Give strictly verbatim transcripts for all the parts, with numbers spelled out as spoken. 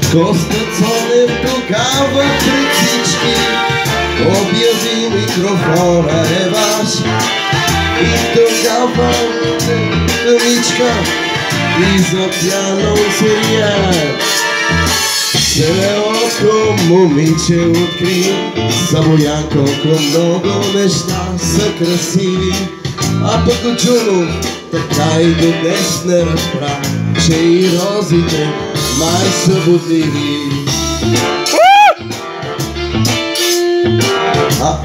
Коста Цонев тогава пред всички обяви микрофона е ваш. И тогава камичка и запяна серия. Селото момиче откри само я колко много неща са красиви. А пък от Джунов така и до днес не разбра, че и розите май са бодливи. А,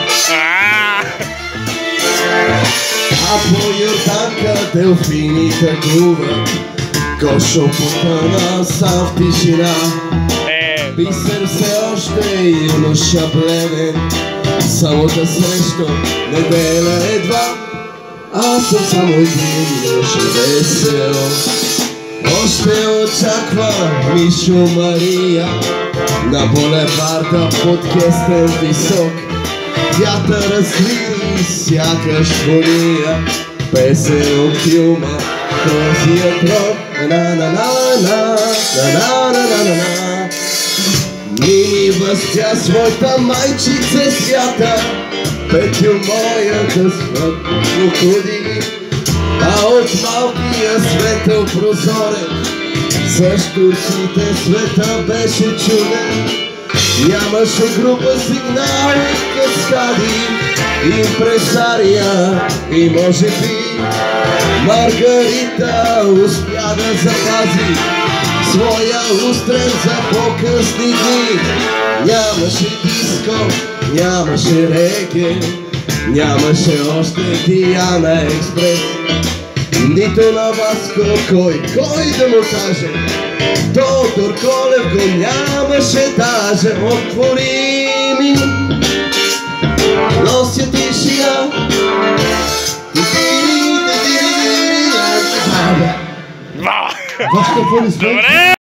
а по Йорданка делфини тъгуват, Гошо потъна са в тишина. Бисер все още е юноша бледен, само да срещу неделя едва. Аз съм само един юноша весел. Още очаква Мишо Мария на булеварда под кестен висок. Вятър разлили сякаш фурия, песен от филма Козият рок. На-на-на-на, на-на-на-на-на. Мини възтя своята майчица свята, Петю моята смъртно ходи. А от малкия светъл прозорец също турците света беше чуден. Нямаше група сигнали, каскади, импресария и може би Маргарита успя да запази своя устрем за по-късни дни. Нямаше диско, нямаше реге, нямаше още Диана Експрес, нито на Васко кой, кой да му каже. Доктор Колев го нямаше даже. Отвори ми, нося тишина. Васко, какво ли сме?